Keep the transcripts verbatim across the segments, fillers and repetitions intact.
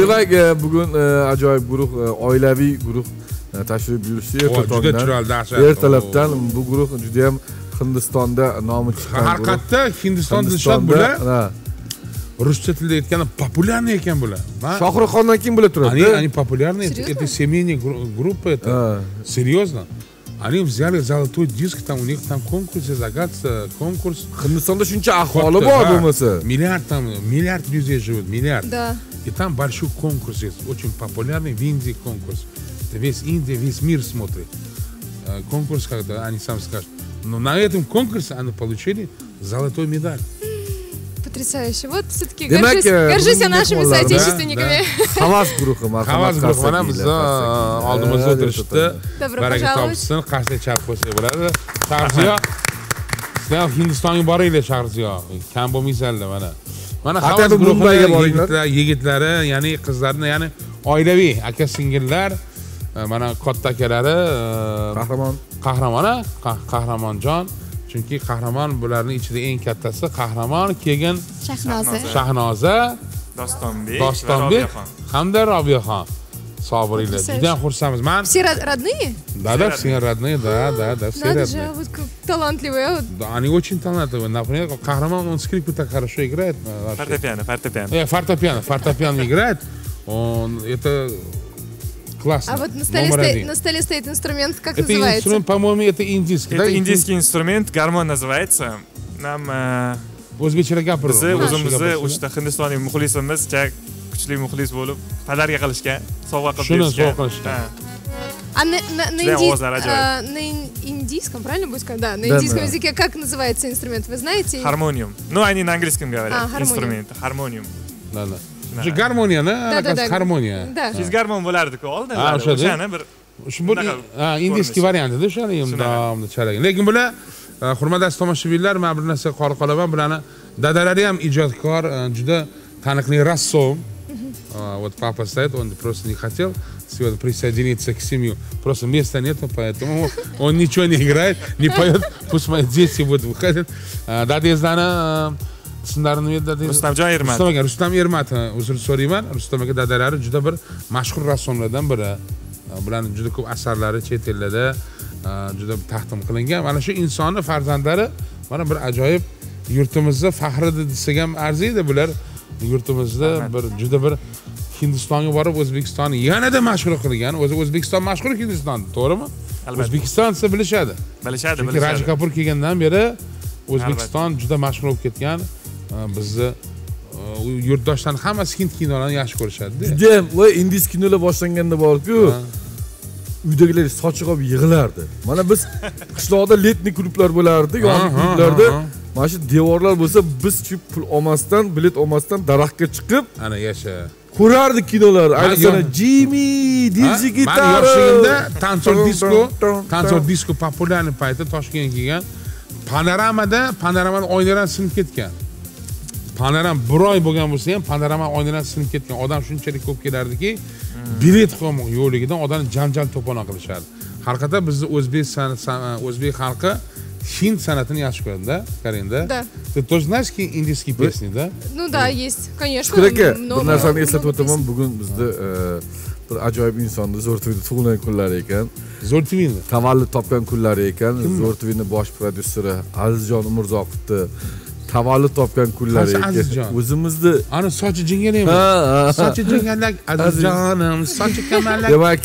Demak, bugun ajoyib guruh, oilaviy guruh tashrif buyurishdi ertalabdan. Ertalabdan bu guruh juda ham Hindistonda nomi chiqqan. Har qayerda Hindistonda nishon bular. Ruscha tilda aytganda populyarniy ekan bular. Shohruxxondan keyin bular turadi. Они они популярные, это семейная группа, это серьезно. Они взяли золотой диск, там у них там конкурс, загадка, конкурс. Hindistonda shuncha aholi bor bo'lmasa. Миллиард там, миллиард людей живут, миллиард. Да. И там большой конкурс есть, очень популярный в Индии конкурс. Это весь Индия, весь мир смотрит. Конкурс, когда они сами скажут. Но на этом конкурсе они получили золотой медаль. Потрясающе. Вот все-таки горжусь, горжусь нашими соотечественниками. Havas guruhi, Havas guruhi mana bizni oldimizda o'tirishdi. Baraka topsin, qashda chap qo'ysa bo'ladi. Shahriyor, sizlar Hindistonga boringlar, Shahriyor. Kam bo'lmaysizlar mana. Mana Havas guruhi yigitlari, ya'ni qizlarni, ya'ni oilaviy aka singillar, mana katta akalari, qahramon, qahramona, Qahramonjon. Chunki qahramon bularning ichida eng kattasi qahramon, keyin Shahnoza, Shahnoza, Dostonbek, Dostonbek hamda Robiyaxon. Sog' bo'linglar. Juda xursandmiz. Men все родные? Да, да, все родные, да, да, да, все родные. Надо же, вот талантливые. Да, они очень талантливые. Например, Qahramon, он скрипку так хорошо играет. Фортепиано, фортепиано. Э, фортепиано, фортепиано играет. Он это классно. А вот на столе, стоит, на столе стоит инструмент, как это называется? Инструмент, по-моему, это индийский. Это да? индийский инструмент, гармон называется. Нам o'zbekcha gapirib. Biz o'zimizni o'shda Hindistonlik muxlisimiz, kuchli muxlis bo'lib, pодарка qilishgan, sovg'a qilib berishgan. Shuni sovg'a qilishgan. А на, на, на, инди... а, на индийском, правильно будет сказать? Да, на да, индийском да. языке как называется инструмент, вы знаете? Хармониум. Ну, они на английском говорят. А, инструмент. Хармониум. Да, да. Shu garmoniya, да, да, да. harmoniya. Да. Fisgarmon bo'lardi-ku oldin. Ha, o'shani bir shu bir indiyskiy variantida o'shani davomida chalagan. Lekin bular hurmatli tomoshabinlar, men bir narsa qora qolaman, bularni dadalari ham ijodkor, juda taniqli rassom. Вот папа стоит, он просто не хотел сегодня присоединиться к семье. Просто места нету, поэтому он ничего не играет, не поет. Пусть мои дети будут выходить. Dadangizlarni ismlarini nima edi? Rustamjon Ermatov. Rustam aka, Rustam Ermatov. Uzr so'rayman. Rustam aka dadalari juda bir mashhur rassomlardan biri. Bularning juda ko'p asarlari chet ellarda juda taqdim qilingan. Mana shu insonni farzandlari mana bir ajoyib yurtimizda faxri desak ham arziydi bular. Yurtimizda bir juda bir Hindistonga borib O'zbekistonni yanada mashhur qilgan. O'zi O'zbekiston mashhur Hindiston, to'g'rimi? O'zbekiston desa bilishadi. Bilishadi, bilishadi. Raj Kapur kelgandan beri O'zbekiston juda mashhur bo'lib ketgan. Bizni yurtdoshlarning hammasi hind kinolarini yaxshi ko'rishadi. Juda ham voy indiy kinolar boshlanganda borku, uydagilar sochiq olib yig'lardi. Mana biz qishloqda letniy klublar bo'lardi, yo'q klublarda mana shu devorlar bo'lsa, biz shu pul olmasdan, bilet olmasdan daraxtga chiqib, ana yasha ko'rardik kinolar. Ayniqsa Jimmy, Dizzy Gitar. Men yoshligimda Tansor Disco, Tansor Disco populyarniy payti Toshkentga kelgan. Panoramada, panoramani oynalar sinib ketgan. Panoram bir oy bo'lgan bo'lsa ham panorama oynalar sinib ketgan. Odam shunchalik ko'p kelardiki, bilet qolmoq yo'qligidan odamni janjal to'pona qilishardi. Haqiqatda bizni o'zbek o'zbek xalqi hind san'atini yaxshi ko'radi-da, Karinda. Да. Ты тоже знаешь индийские песни, да? Ну да, есть, конечно. Shukr aka, bir narsani eslatib o'taman, bugun bizda bir ajoyib insonni Zo'rtvini tug'ilgan kunlari ekan. Zo'rtvini tavallud topgan kunlari ekan. Zo'rtvini bosh prodyuseri Azizjon Umurzoqovni tavallud topgan kunlari ekan. O'zimizni ana sochi jingalaymi? Sochi jingalak Azizjonim, sochi kamalak. Demak,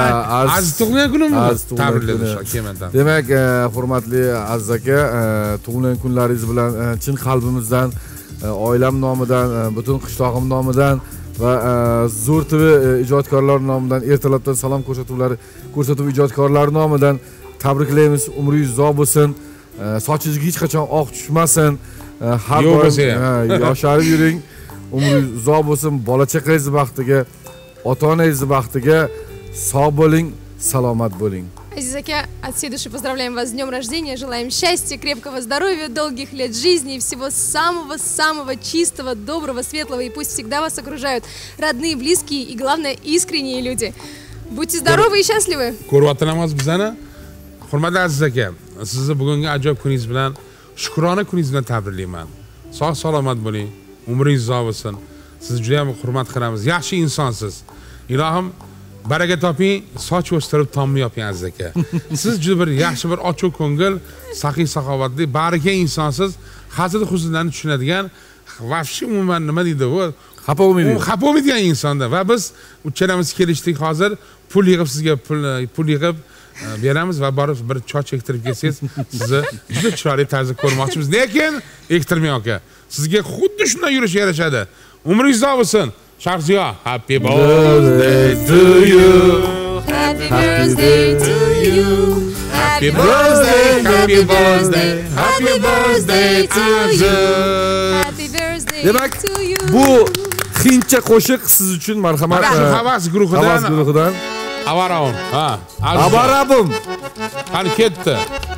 Aziz tug'ilgan kunimi? Tabriklaymiz kemendan. Demak, hurmatli Aziz aka, tug'ilgan kunlaringiz bilan chin qalbimizdan, oilam nomidan, butun qishlog'im nomidan va Zo'rtv ijodkorlari nomidan, ertalabdan salom ko'rsatuvlari ko'rsatuv ijodkorlari nomidan tabriklaymiz. Umringiz uzoq bo'lsin. Sochingizga hech qachon oq tushmasin. Har doim yosharib yuring. Umringiz uzoq bo'lsin. Bola chaqangiz baxtiga, ota-onangiz baxtiga sog' bo'ling, salomat bo'ling. Азиз ака, от всей души поздравляем вас с днем рождения, желаем счастья, крепкого здоровья, долгих лет жизни и всего самого-самого чистого, доброго, светлого, и пусть всегда вас окружают родные, близкие и, главное, искренние люди. Будьте здоровы и счастливы! Ko'rayotganimiz bizani hurmatli Aziz aka, sizni bugungi ajoyib kuningiz bilan, shukrona kuningiz bilan tabriklayman. Sog' salomat bo'ling, umringiz uzoq bo'lsin. sizni juda ham hurmat qilamiz. Yaxshi insonsiz. Ilohim baraka toping, soch o'stirib tomni yoping aziz aka. Siz juda bir yaxshi bir ochiq ko'ngil, saxiy saxovatli, baraka insonsiz, hazil huzunlarni tushunadigan, vafshi umuman nima deydi bu? Xafa bo'lmaydi. U xafa bo'lmaydigan insonda va biz uchalamiz kelishdik hozir pul yig'ib sizga pul pul yig'ib beramiz va borib bir choch ektirib kelsangiz sizni juda chiroyli tarzda ko'rmoqchimiz. Lekin ektirmang aka. Sizga xuddi shunday yurish yarashadi. Umringiz uzoq bo'lsin. Shaxsiyo, happy birthday to you. Happy birthday to you. Happy birthday, happy birthday, happy birthday to you. Happy birthday Demak, to you. bu hindcha qo'shiq siz uchun marhamat. Shu havas guruhidan. Havas guruhidan. Avaravun. Ha. Avarabum. Qani ketdi.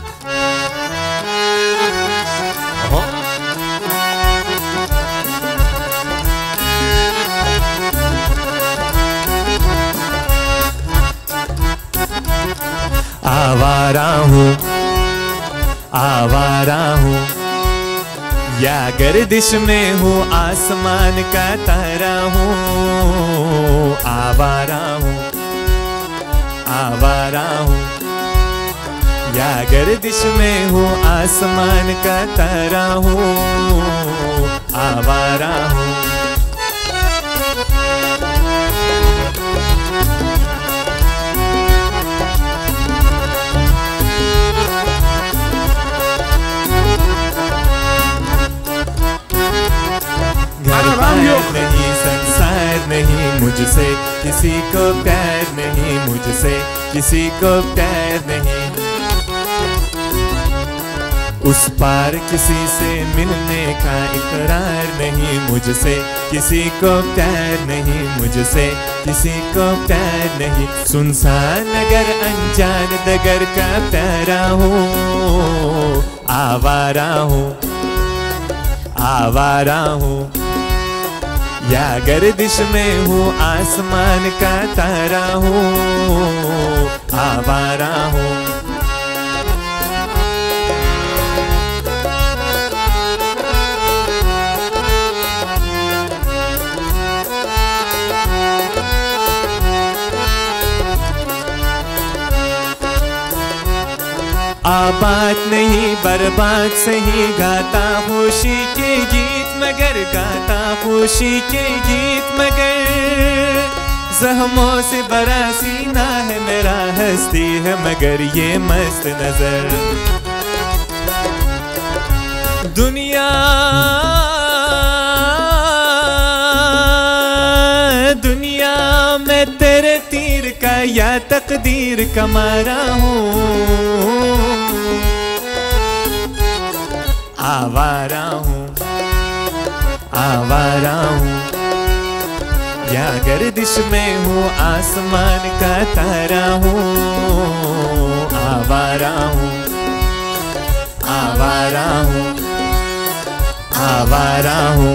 Oho. आवारा हूँ आवारा हूँ या गर्दिश में हूँ आसमान का तारा हूँ आवारा हूँ आवारा हूँ या गर्दिश में हूँ आसमान का तारा हूँ आवारा हूँ नहीं संसार नहीं मुझसे किसी को प्यार नहीं मुझसे किसी को प्यार नहीं उस पार किसी से मिलने का इकरार नहीं मुझसे किसी को प्यार नहीं मुझसे किसी को प्यार नहीं सुनसान नगर अनजान दगर का प्यारा हूँ आवारा हूँ आवारा हूँ या गर्दिश में हूँ आसमान का तारा हूँ आवारा हूँ आबाद नहीं बर्बाद सही गाता खुशी के गीत मगर गाता खुशी के गीत मगर जख्मों से भरा सीना है मेरा हंसती है मगर ये मस्त नजर दुनिया दुनिया में तेरे तीर का या तकदीर का मारा हूँ आवारा हूँ आवारा हूँ या गर्दिश में हूँ आसमान का तारा हूँ आवारा हूँ आवारा हूँ आवारा हूँ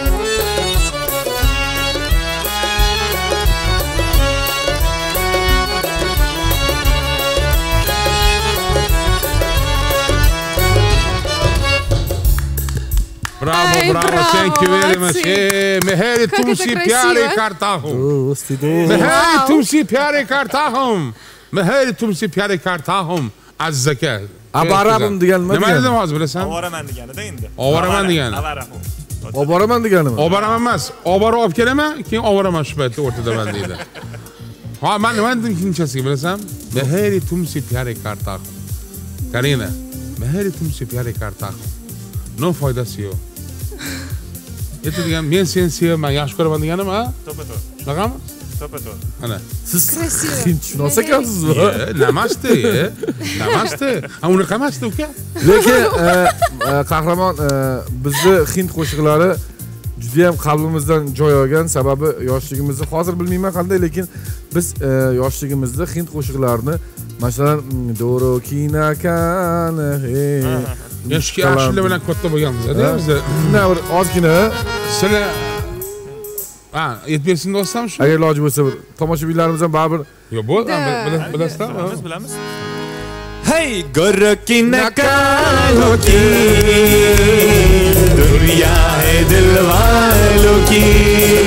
Bravo, Ay, bravo, bravo, thank you very much. молодцы. Hey, मेहर Как तुमसे это प्यारे красиво. करता हूँ Do'sti do'st. मेहर Wow. तुमसे प्यारे करता हूँ मेहर तुमसे प्यारे करता हूँ aziz aka Abarabim degan nima nima degani? dedim hozir bilasan Ovoraman deganida endi. Ovoraman degani. Avarahu. Olib boraman deganimi? olib boraman emas olib borib olib kelaman keyin olib boraman shu paytda o'rtadaman deydi ha man nima dedim keyinchasiga bilasan meher तुमसे प्यारे करता हूँ Karina meher तुमसे प्यारे करता हूँ no foydasi yo'q aytadigan men seni sevaman yaxshi ko'raman deganim ha To'pa-to'g'ri. shunaqami To'pa-to'g'ri. ana Siz Krasivo. hindchinos ekansizmi? namasте namasste ha unaqa emasda uka Lekin e, e, qahramon e, bizni hind qo'shiqlari juda ham qalbimizdan joy olgan, sababi yoshligimizni hozir bilmayman qanday, lekin biz e, yoshligimizda hind qo'shiqlarini masalan Doro Kinakan he yoshki yaxshilar bilan katta bo'lganmiz-da biz shunday bir ozgina sizlar ha aytib bersin do'stim shu agar iloji bo'lsa bir tomoshabinlarimiz ham baribir yo'q bo'ldi Da. bilasizlar Bilamiz, bilamiz. है गोरों की नकालों की दुनिया है दिल वालों की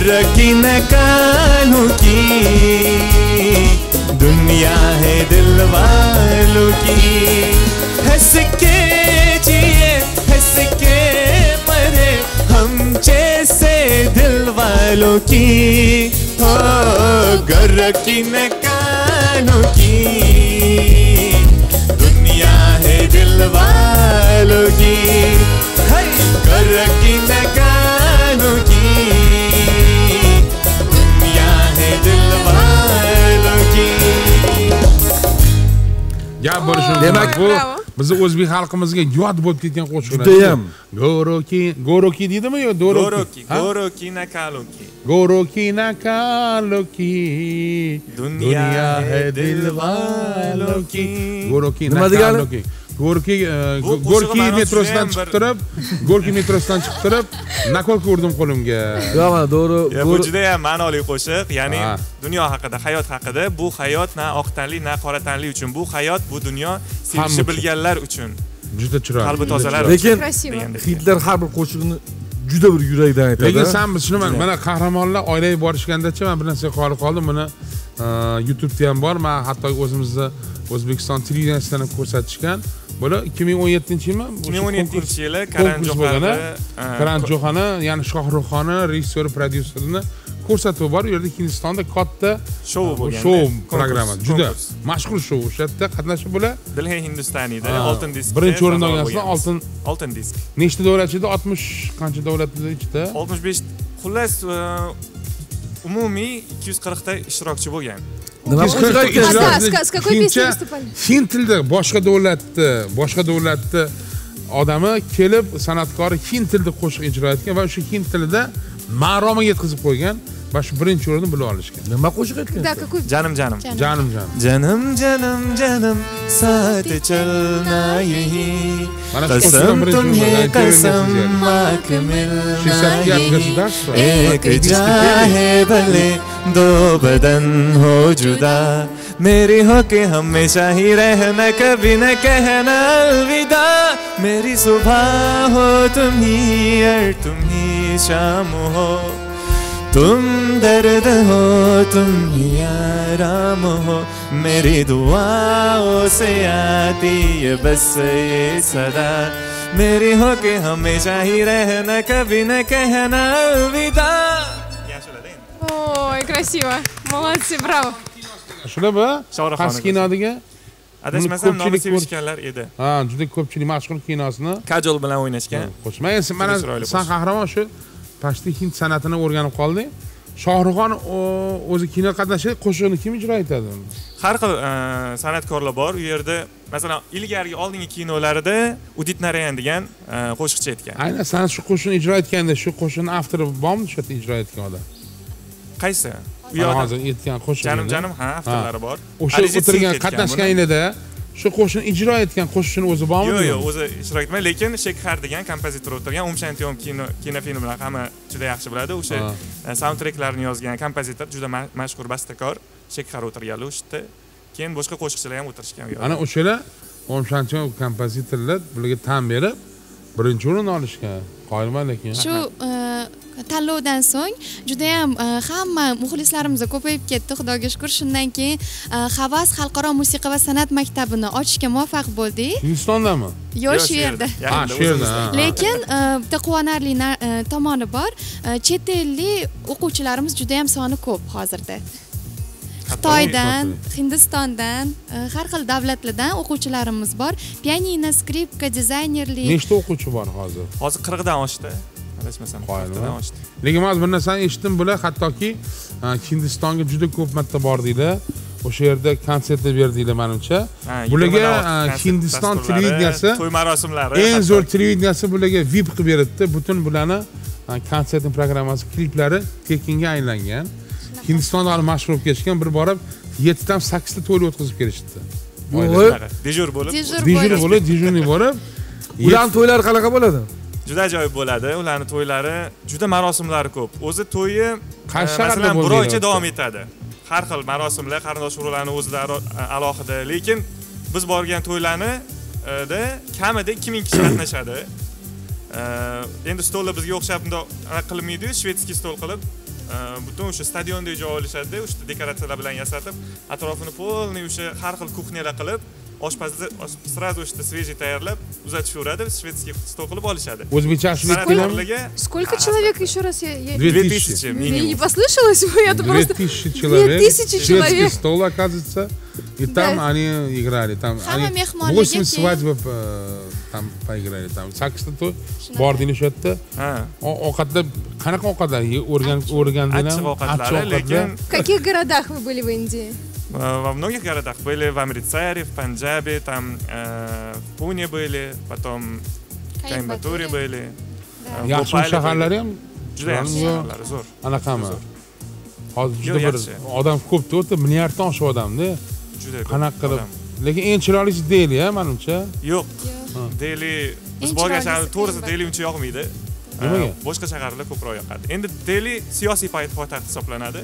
गर की नकालों की दुनिया है दिल वालों की हंस के जिए हंस के मरे हम जैसे दिल वालों की हो गर की नकालों की दुनिया है दिल वालों की गर की नकालों की दुनिया है दिल वालों की gap bo'lishimiz demak bu bizni o'zbek xalqimizga yod bo'lib ketgan qo'shiqlar. Judayam. Goroki, goroki deydimi yo? Goroki, goroki nakaloki. Goroki nakaloki. Dunya hai dilwaloki. Goroki Nima degani? nakaloki. Gorki Gorki metrosidan chiqib turib, Gorki metrosidan chiqib turib, nakolka urdim qo'limga. Yo'q, mana to'g'ri. Bu juda ham ma'noli qo'shiq, ya'ni dunyo haqida, hayot haqida. Bu hayot na oq tanli, na qora tanli uchun. Bu hayot, bu dunyo sevishni bilganlar uchun. Juda chiroyli. Qalbi tozalar. Lekin Hitler har bir qo'shiqni juda bir yurakdan aytadi. Lekin sen tushunaman, mana qahramonlar oilaga borishgandacha men bir narsa qolib qoldim. Buni YouTube'da ham bor. Men hatto o'zimizda O'zbekiston televideniyasidan ham ko'rsatishgan. Bular ikki ming o'n yettinchi yilmi? ikki ming o'n yettinchi yili Karan Jo'xani, Karan Jo'xani, ya'ni Shohruxxoni rejissyor, prodyuserini ko'rsatuvi bor. U yerda Hindistonda katta shou bo'lgan. Shou programma. Juda mashhur shou. O'sha yerda qatnashib bular Dilhe Hindustoniyda oltin disk. Birinchi o'rinda olganlar oltin oltin disk. Nechta davlat ichida? oltmish qancha davlatlar ichida? oltmish besh xullas umumiy ikki yuz qirq ta ishtirokchi bo'lgan. Nima qo'shiq aytgan? С какой песней выступали? Hind tilida boshqa davlatda, boshqa davlatda odami kelib san'atkori hind tilida qo'shiq ijro etgan va o'sha hind tilida ma'romaga yetkazib qo'ygan va shu birinchi o'rinni bila olishgan. Nima qo'shiq aytgan? Да, какой? Janim janim. Janim janim. जन्म जन्म जन्म साथ चलना यही कसम तुम्हें कसम आँख मिलना यही एक जाहे भले दो बदन हो जुदा मेरी हो के हमेशा ही रहना कभी न कहना अलविदा मेरी सुबह हो तुम ही और तुम ही शाम हो तुम दर्द हो तुम ही आराम हो मेरी दुआओं से आती है बस ये सदा मेरी हो के हमेशा ही रहना कभी न कहना अलविदा. Ой, красиво. Молодцы, браво. Shunaba? Qaysi kinodiga? Adashmasam nomi sevishganlar edi. Ha, juda ko'pchilik mashhur kinosini Kajol bilan o'ynashgan. Qo'shma, endi mana san qahramon shu pashti hind san'atini o'rganib qolding. Shohruxxon o'zi kino qatnashida qo'shiqni kim ijro etadi? Har xil san'atkorlar bor. U yerda masalan ilgarigi oldingi kinolarida Udit Narayan degan qo'shiqchi aytgan. Aynan sen shu qo'shiqni ijro etganda shu qo'shiqning avtori bormi shu yerda ijro etgan odam? Qaysi? U yoqda hozir aytgan qo'shiq. Janim janim ha, avtorlari bor. O'sha o'tirgan qatnashganingda shu qo'shiqni ijro etgan qo'shiqchini o'zi bormi? Yo'q, yo'q, o'zi ijro etmay, lekin Shekhar degan kompozitor o'tirgan. Om Shantyom kino kinofilm bilan hamma juda yaxshi biladi. O'sha soundtracklarni yozgan kompozitor, juda mashhur bastakor Shekhar o'tirganlar o'shda. Keyin boshqa qo'shiqchilar ham o'tirishgan u yerda. Ana o'shalar Om Shantyom kompozitorlar bularga tan berib birinchi o'rin olishgan. Qoyilman lekin. Shu tanlovdan so'ng juda ham hamma muxlislarimiz ko'payib ketdi, xudoga shukr. Shundan keyin Havas xalqaro musiqa va san'at maktabini ochishga muvaffaq bo'ldik. Hindistondami? Yo'q, shu yerda. Ha, shu yerda. Lekin bitta quvonarli tomoni bor. Chet ellik o'quvchilarimiz juda ham soni ko'p hozirda. Xitoydan, Hindistondan, har xil davlatlardan o'quvchilarimiz bor. Pianino, skripka, dizaynerlik. Nechta o'quvchi bor hozir? Hozir qirqdan oshdi. Adashmasam, qirqdan oshdi. Lekin men bir narsani eshitdim, bular hattoki Hindistonga juda ko'p marta bordinglar. O'sha yerda konsertlar berdinglar menimcha. Bularga Hindiston televideniyasi, to'y marosimlari, eng zo'r televideniyasi bularga V I P qilib beribdi. Butun bularni konsertning programmasi, kliplari tekinga aylangan. Hindistonda hali mashhur bo'lib ketishgan, bir borib yettita sakkizta to'y o'tkazib kelishdi. Dejur bo'lib, dejur bo'lib, dejurni borib, ularning to'ylari qanaqa bo'ladi? Juda ajoyib bo'ladi. Ularning to'ylari juda marosimlari ko'p. O'zi to'yi masalan bir oycha davom etadi. Har xil marosimlar, qarindosh urug'larning o'zida alohida, lekin biz borgan to'ylarni da kamida ikki ming kishi qatnashadi. Endi stollar bizga o'xshab bundoq qilmaydi-yu, shvedskiy stol qilib butun o'sha stadiondek joy olishadi, o'sha dekoratsiyalar bilan yasatib, atrofini polniy o'sha har xil kuxnyalar qilib, oshpazlar сразу o'sha свежий tayyorlab uzatishveradi, shvedskiy stol qilib olishadi. O'zbekcha shvedskiy. Сколько человек еще раз я я две тысячи я минимум. не послышалась, это просто две тысячи человек. две тысячи человек. Шведский стол, оказывается. И там Да. они играли, там Hamma они mehmonlarga восемь keyin- свадьбы э, там поиграли, там sakkizta to'y bor deyishyapti. Ha. Ovqatlar qanaqa ovqatlar o'rganib o'rgandinglar? Achchiq ovqatlari, lekin В каких городах вы были в Индии? во многих городах были, в Амритсаре, в Панджабе, там э, в Пуне были, потом в Коимбатуре были. э, в Yaxshi Bhopalе shaharlari были. ham Juda yaxshi shaharlar, zo'r. anaqami? Hozir Yo'q, juda bir yaxshi. odam ko'p o'tdi, milliarddan oshiq odamda. Juda ko'p Qanaqa qilib? odam. Lekin eng chiroylisi Deli, ha, menimcha. Yo'q. Deli biz Eng borgan chiroylisi shahar to'g'risi Coimbatore. Deli uncha yoqmaydi. Nimaga? Э, Boshqa shaharlar ko'proq yoqadi. Endi Deli siyosiy poytaxt hisoblanadi.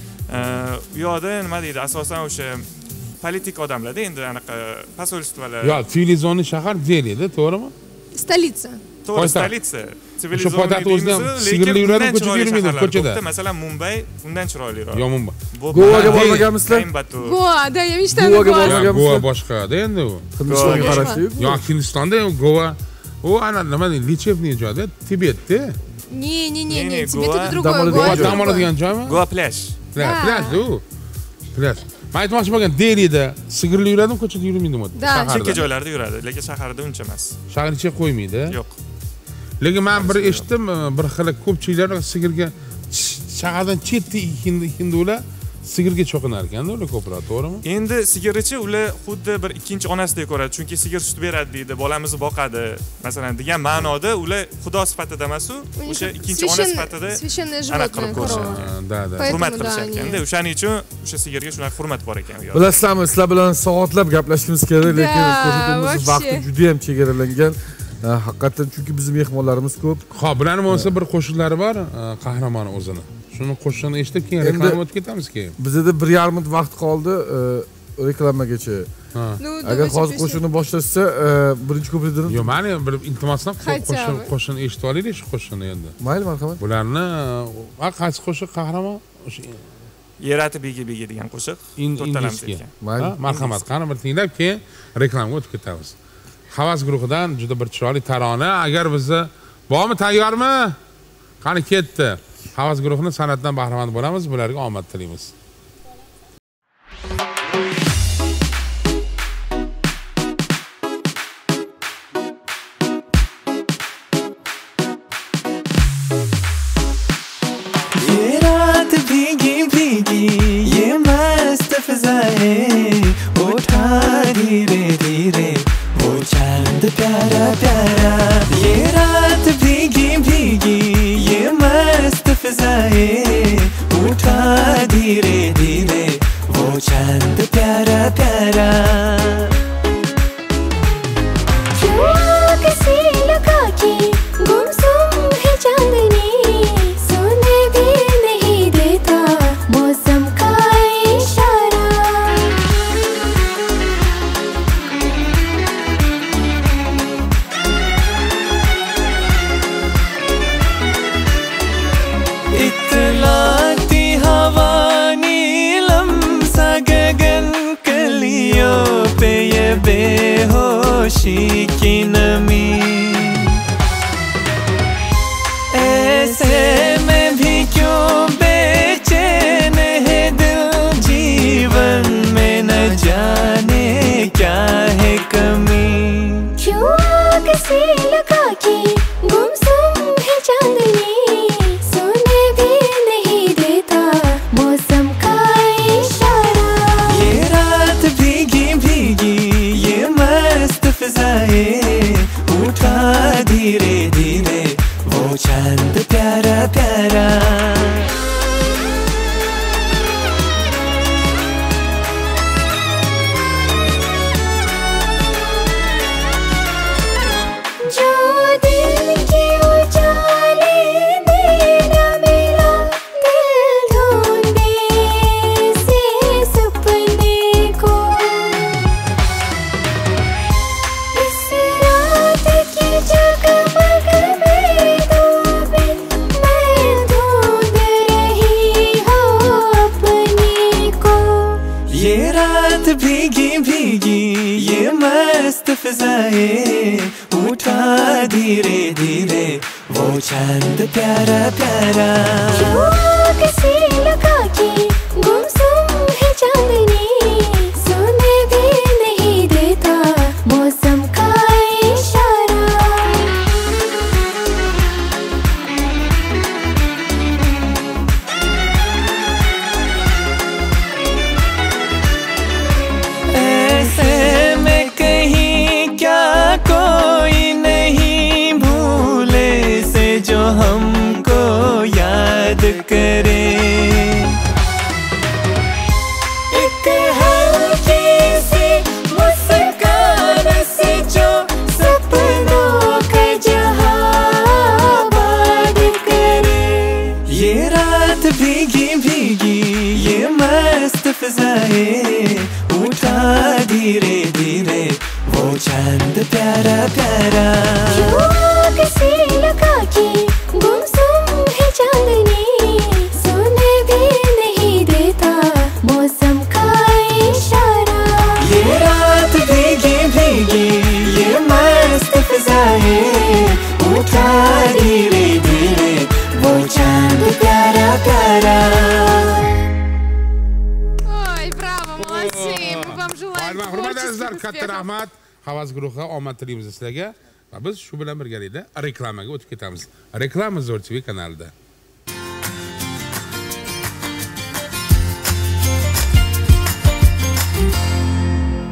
Э, U yoqda nima deydi, asosan o'sha politik odamlarda, endi anaqa posolstvolar. Yo, sivilizovanniy shahar Delida, to'g'rimi? Столица. To'g'ri, Poytaxt. stolitsa. O'sha poytaxt o'zida ham sigirli yuradi, ko'chada yurmaydi, ko'chada. Masalan, Mumbay undan chiroyliroq. Yomon. Goaga bormaganmisizlar? Coimbatore. Goa, да, я мечтаю на Goaga Гоа. bormagan- Goa boshqa-da endi u. Hindistonga Goa. qarashli. Yo, Hindistonda Goa u ana nima deydi, lechebniy joyda, Tibetda. Не-не-не, Не-не, Тибет Гоа. это другое. Dam Гоа Goa oladigan это dam другое. oladigan joymi? Goa plaj. Plyaj, Da. plyaj u. Plyaj. Men aytmoqchi bo'lgan Delida sigirli yuradimi, ko'chada yurmaydi u. Da. Chekka joylarda yuradi, lekin shaharda uncha emas. Shahar ichiga qo'ymaydi. Yo'q. Lekin men bir eshitdim, bir xil ko'pchiliklar sigirga shahardan chetda hindular sigirga cho'qinar ekanda, ular ko'proq, to'g'rimi? Endi sigirchi ular xuddi bir ikkinchi onasidek ko'radi, chunki sigir sut beradi deydi, bolamizni boqadi, masalan degan ma'noda ular xudo sifatida emas, u У них o'sha как ikkinchi ona священ- sifatida священное anaqa животное, qilib ko'rishadi. корова. Da, da. Поэтому hurmat да, qilishayotganda, они- o'shaning uchun o'sha sigirga shunaqa hurmat bor ekan u yoqda. Bilasizlarmi, sizlar bilan soatlab gaplashishimiz kerak, lekin Da, ko'rsatuvimiz вообще. vaqti juda ham chegaralangan. Ha, haqiqatan chunki bizning mehmonlarimiz ko'p. Xo'p, bularning bo'lsa bir qo'shiqlari bor, qahramoni o'zini. Shuni qo'shig'ini eshitib keyin Endi- reklama o'tib ketamiz keyin. Bizda bir yarim minut vaqt qoldi e, reklamagacha. Ha. Ну, Agar давайте hozir песню. qo'shiqni boshlashsa, e, birinchi kupletidan Yo, meni bir iltimosdan Хотя qo'shin бы. qo'shin eshitib olaylik shu qo'shiqni endi. mayli, marhamat. Bularni va qaysi qo'shiq qahramon? O'sha Yerati begi begi degan qo'shiq in- to'rtalamiz indiyskiy. ekan. Mayli. Ha, marhamat, qani bir tinglab keyin reklamaga o'tib ketamiz. Havas guruhidan juda bir chiroyli tarona. Agar bizni bormi, tayyormi? Qani ketdi. Havas guruhining san'atdan bahramand bo'lamiz, bularga omad tilaymiz. ये रात भीगी भीगी ये मस्त फिजाएं उठा धीरे धीरे वो चांद प्यारा प्यारा ये रात भीगी भीगी ये मस्त फिजाएं उठा धीरे धीरे वो चांद प्यारा प्यारा क्यों किसी लगा के गुमसुम है चांदनी सोने भी नहीं देता मौसम का इशारा इतलाती हवा नीलम सा गगन कलियों पे ये बेहोशी की नमी ऐसे में भी क्यों बेचैन है दिल जीवन में न जाने क्या है कमी क्यों किसी लगा के गुमसुम है चांदनी सोने भी नहीं देता मौसम का इशारा ये रात भीगी भीगी ये मस्त फिजाएं उठा धीरे धीरे वो चांद प्यारा प्यारा जो दिल के उजाले देना मेरा दिल ढूंढे से सपने को इस रात की जगमग में डूबे मैं ढूंढ फिजाएं उठा धीरे धीरे वो चांद प्यारा प्यारा क्यों किसी लगा के गुमसुम है चांदनी सुने भी नहीं देता मौसम का इशारा ऐसे में कहीं क्या कोई नहीं भूले से जो हमको याद करे एक हल्की सी मुस्कान से जो सपनों का जहां आबाद करे ये रात भीगी भीगी ये मस्त फिजाएं उठा धीरे धीरे वो चांद प्यारा प्यारा क्यों किसी लगा के गुमसुम है चांदनी सुने भी नहीं देता मौसम का इशारा ये रात भीगी भीगी ये मस्त फिजाएं उठा धीरे धीरे वो चांद प्यारा प्यारा Ой, браво, молодцы! Мы вам желаем Hurmatli azizlar, творческих katta успехов. rahmat. Havas guruhi omad tilaymiz sizlarga. Va biz shu bilan birgalikda reklamaga o'tib ketamiz. Reklama Zo'r T V kanalida.